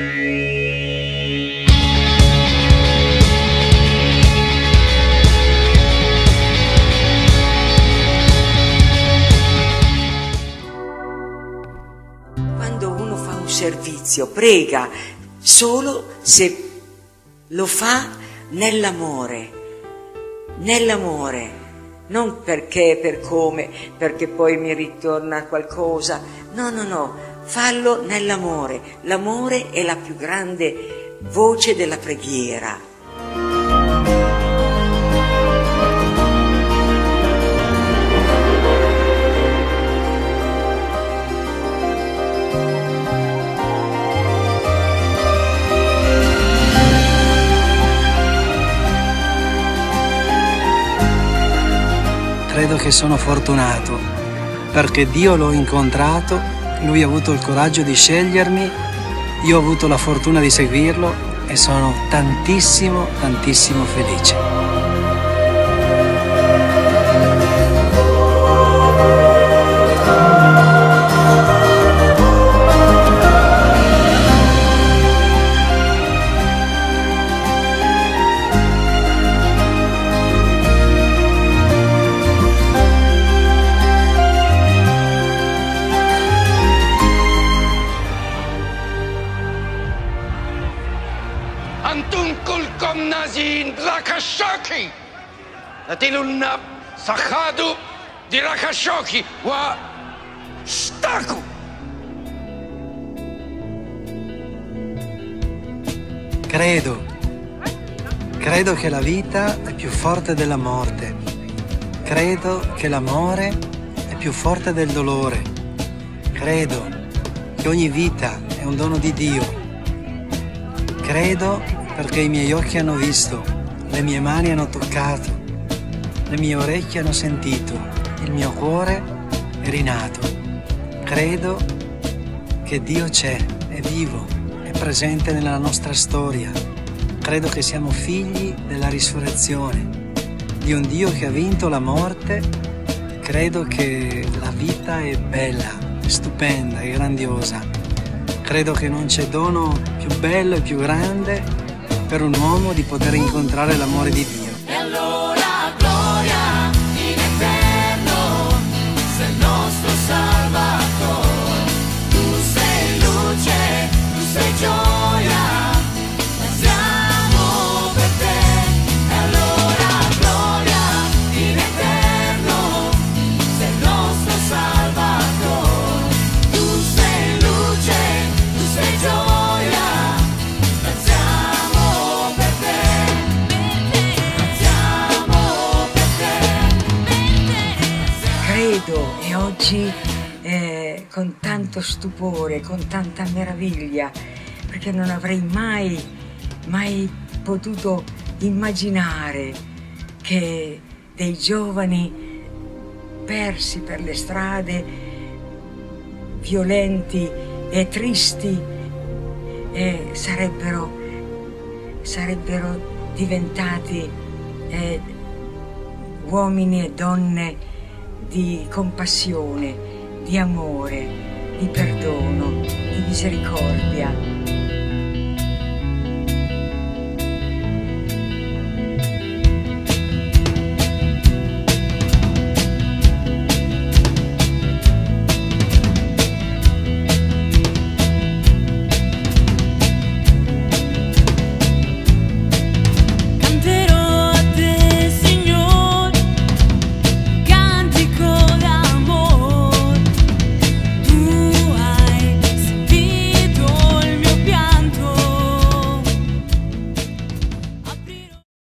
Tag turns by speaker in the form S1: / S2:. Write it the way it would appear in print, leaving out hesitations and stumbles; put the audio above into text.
S1: Quando uno fa un servizio, prega solo se lo fa nell'amore, non perché, per come, perché poi mi ritorna qualcosa, no, fallo nell'amore. L'amore è la più grande voce della preghiera.
S2: Credo che sono fortunato, perché Dio l'ho incontrato, Lui ha avuto il coraggio di scegliermi, io ho avuto la fortuna di seguirlo e sono tantissimo felice.
S3: أنتم كلكم نازين راكشوكي لتلونا سخادو دي راكشوكي واشتاكو.
S2: Credo che la vita è più forte della morte. Credo che l'amore è più forte del dolore. Credo che ogni vita è un dono di Dio. Credo perché i miei occhi hanno visto, le mie mani hanno toccato, le mie orecchie hanno sentito, il mio cuore è rinato. Credo che Dio c'è, è vivo, è presente nella nostra storia. Credo che siamo figli della risurrezione, di un Dio che ha vinto la morte. Credo che la vita è bella, è stupenda, è grandiosa. Credo che non c'è dono più bello e più grande per un uomo di poter incontrare l'amore di Dio.
S4: E allora gloria in eterno, sei il nostro Salvatore. Tu sei luce, tu sei gioia, siamo per te. E allora gloria in eterno, sei il nostro Salvatore. Tu sei luce, tu sei gioia, siamo per te. Siamo per te.
S1: Credo, e oggi con tanto stupore, con tanta meraviglia, perché non avrei mai potuto immaginare che dei giovani persi per le strade, violenti e tristi, sarebbero diventati uomini e donne di compassione, di amore, di perdono, di misericordia.